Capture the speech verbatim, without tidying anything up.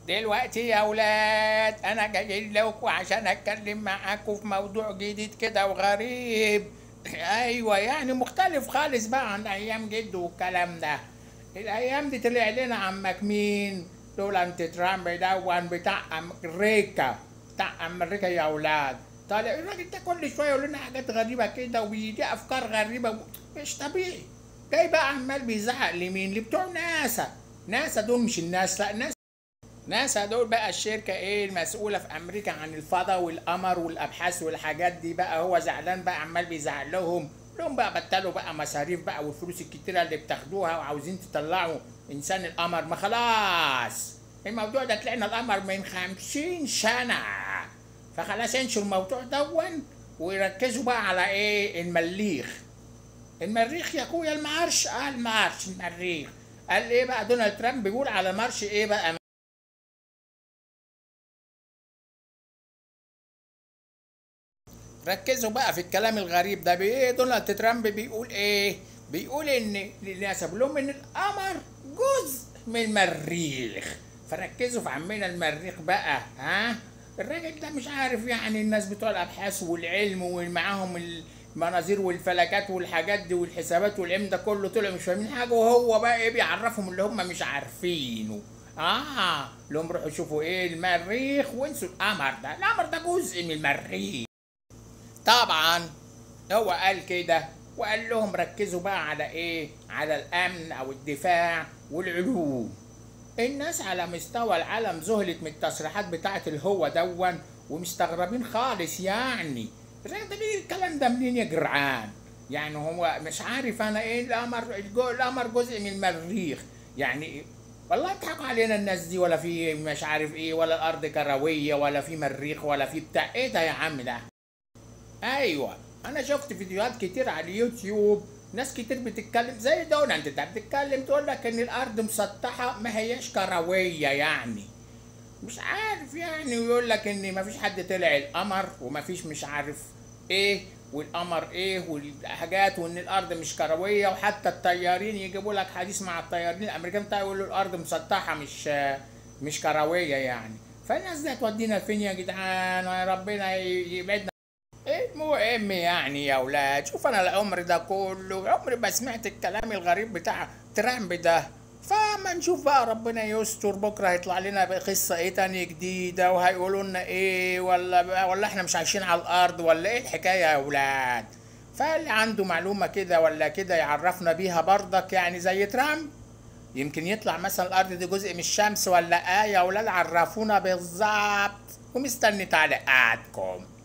دلوقتي يا ولاد انا جاي لكم عشان اتكلم معاكم في موضوع جديد كده وغريب. ايوه يعني مختلف خالص بقى عن ايام جده والكلام ده. الايام دي طلع لنا عمك مين؟ دونالد ترامب دون بتاع امريكا، بتاع امريكا يا ولاد. طالع الراجل ده كل شويه يقول لنا حاجات غريبه كده وبيدي افكار غريبه مش طبيعي. جاي بقى عمال بيزعق لمين؟ لبتوع ناسا. ناسا دول مش الناس، لا ناسا. ناسا دول بقى الشركة ايه المسؤولة في امريكا عن الفضاء والقمر والابحاث والحاجات دي. بقى هو زعلان بقى عمال بيزعق لهم لهم بقى بطلوا بقى مصاريف بقى والفلوس الكتيرة اللي بتاخدوها وعاوزين تطلعوا انسان القمر. ما خلاص الموضوع ده طلعنا القمر من خمسين سنة، فخلاص انسوا الموضوع دون ويركزوا بقى على ايه؟ المريخ. المريخ يا اخويا، المارش. اه المارش، المريخ. قال ايه بقى دونالد ترامب؟ بيقول على مارش ايه بقى؟ ركزوا بقى في الكلام الغريب ده. بايه دونالد ترامب بيقول ايه؟ بيقول ان نسب لهم ان القمر جزء من المريخ. فركزوا في عمنا المريخ بقى. ها الراجل ده مش عارف يعني الناس بتوع الابحاث والعلم ومعاهم المناظير والفلكات والحاجات دي والحسابات والعلم ده كله طلعوا مش فاهمين حاجه، وهو بقى ايه بيعرفهم اللي هم مش عارفينه. اه لهم روحوا شوفوا ايه المريخ وانسوا القمر ده. القمر ده جزء من المريخ طبعا. هو قال كده وقال لهم ركزوا بقى على ايه؟ على الامن او الدفاع والعلوم. الناس على مستوى العالم ذهلت من التصريحات بتاعت الهو دون ومستغربين خالص. يعني الراجل ده بيجي الكلام ده منين يا جرعان؟ يعني هو مش عارف انا ايه القمر؟ الجو- القمر جزء من المريخ يعني. والله بيضحكوا علينا الناس دي. ولا في مش عارف ايه، ولا الارض كرويه، ولا في مريخ، ولا في بتاع ايه ده يا عم ده؟ ايوه انا شفت فيديوهات كتير على اليوتيوب، ناس كتير بتتكلم زي دون انت بتتكلم تقول لك ان الارض مسطحه ما هياش كرويه يعني. مش عارف يعني، ويقول لك ان ما فيش حد طلع القمر وما فيش مش عارف ايه والقمر ايه والحاجات، وان الارض مش كرويه. وحتى الطيارين يجيبوا لك حديث مع الطيارين الامريكان بتاع يقولوا الارض مسطحه مش مش كرويه يعني. فالناس دي هتودينا فين يا جدعان؟ يا ربنا يبعدنا. المهم يعني يا ولاد، شوف انا العمر ده كله عمري ما سمعت الكلام الغريب بتاع ترامب ده. فما نشوف بقى ربنا يستر بكره هيطلع لنا بقصه ايه تاني جديده وهيقولوا لنا ايه، ولا بقى ولا احنا مش عايشين على الارض ولا ايه الحكايه يا ولاد؟ فاللي عنده معلومه كده ولا كده يعرفنا بيها برضك يعني زي ترامب. يمكن يطلع مثلا الارض دي جزء من الشمس ولا ايه يا ولاد؟ عرفونا بالظبط ومستني تعليقاتكم.